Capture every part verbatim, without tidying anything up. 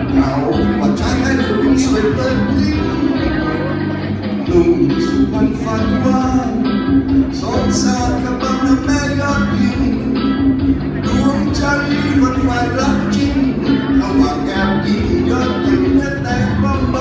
เราว่าใจให้คุณสวยเลิศยิ่งหนุ่มสุพรรณฝันว่าสงสารกับบ้านแม่ยอดยิ่งดวงใจฝันใฝ่รักจริงเขาว่าแอบยิ่งยอดยิ่งแม้แต่ความใบ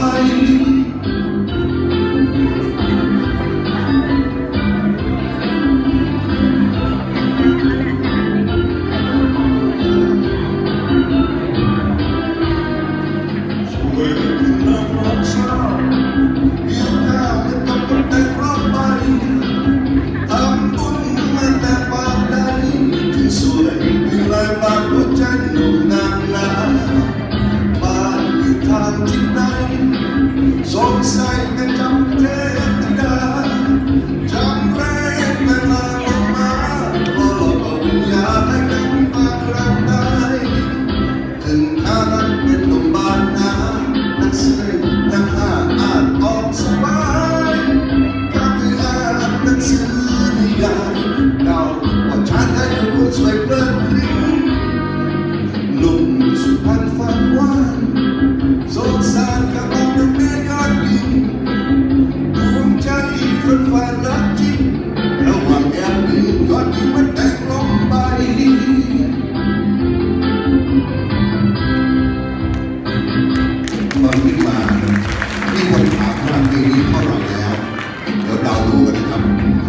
สงสัยกันจำเทพธิดาจำแรงเวลาลงมาพอหลอกวิญญาณให้กันมาครั้งใดถึงอานั้นเป็นลมบานนานักสืบนักหาอ่านออกสบายก็คืออ่านหนังสือนิยายเก่าว่าฉันให้คุณสวยเพลินพริ้งหนุ่มสุพรรณฝันหวานสงสารกับบ้านแม่ยอดยิ่งดวงใจฝันใฝ่รักจริงระหว่างแอบยิ่งยอดยิ่งมันแต่งลงไปตอนขึ้นมามีคนถามว่าปีนี้เท่าไหร่แล้วเดี๋ยวเดาดูกันนะครับ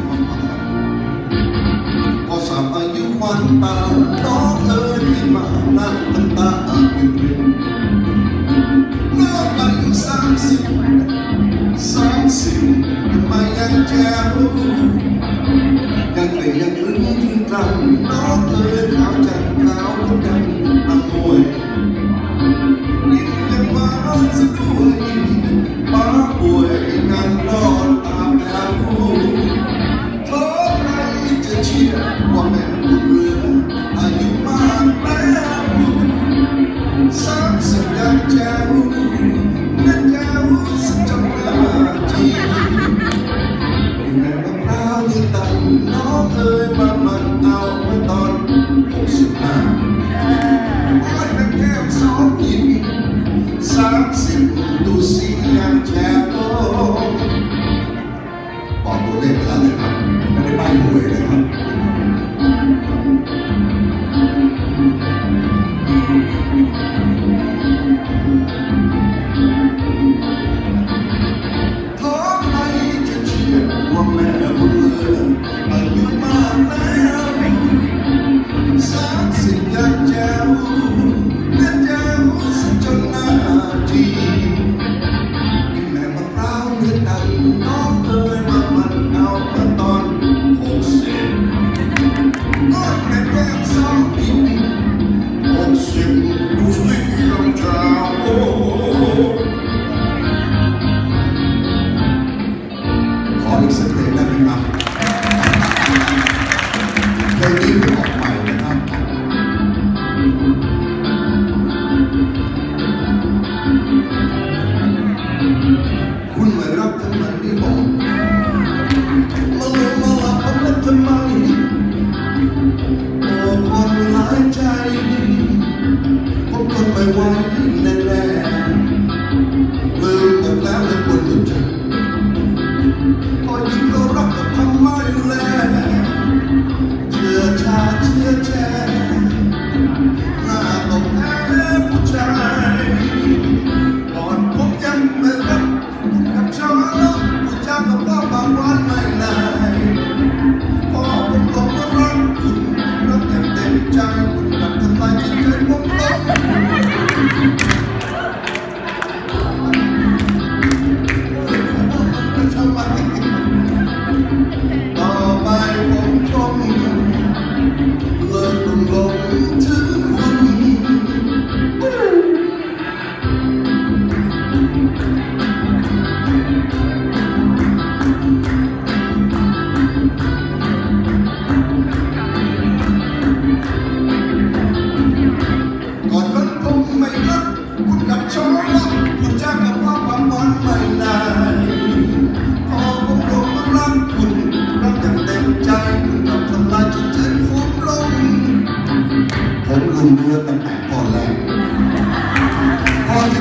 พอสามอายุควันตาน้องเอ๋ยที่มานั่งน้ำตาอาบเป็นรินน้องอายุสามสิบสามสิบไม่ยังแจ๋วยังเปลี่ยนยังครึ่งถึงตรังน้องเอ๋ยขาวจันขาวทุกดังอมวยยิ่งยังมาสะด้วยป้าป่วยงานนอนตามแล้วโทษใครจะเชื่อว่าแม่บุญเรือนอายุมากแล้วสามสิบยังแจ๋วนั่นแจ๋วสักจังหวะที่อยู่ในมะพร้าวที่ตั้งน้องเอ๋ยมามันเอาเมื่อตอนหกสิบห้าโอ้ยนักแก้วสองหญิงสามสิบดูสิยังแจ๋วบอกตัวเลขไปแล้วเลยครับไม่ได้ใบ้หวยเลยครับท้องใครจะเชื่อว่าแม่บุญเรือนอายุมากแล้วสามสิบยังแจ๋วและแจ๋วสักจนหน้าจียิ่งแม่มะพร้าวเนื้อตันน้องเอ๋ยมามันเอาเมื่อตอนหกสิบโอ้ยแม่แก้มสองปีหกสิบดูสิยังแจ๋วขออีกสักเพลงได้ไหมครับเพลงนี้เป็นออกใหม่นะครับคุณไม่รักทำไมไม่บอกมาลงมาหลับเอาแล้วทำไมโอ้คนหลายใจผมทนไม่ไหวแน่ๆลืมหมดแล้วในคนรู้จักพอยิ่งเรารักก็ทำไม่แลเชื่อชาเชื่อแช่หน้าตกแท้ผู้ชายก่อนผมยังไม่รักกับชาวแล้วผู้ชายกับเราบางวันไม่นายพอผมหลงรักคุณรักอย่างเต็มใจคุณกลับทำลายจิตใจผมลงต่อไปผมคงเลิกลงลงถึงคุณก่อนนั้นผมไม่รักคุณกับชอบคุณจ้างกับว่าบางวันไม่นานพอผมหลงรักคุณรักอย่างเต็มใจคุณกลับทำลายจิตใจผมลงผมลืมเนื้อตั้งแต่ตอนแรกพอ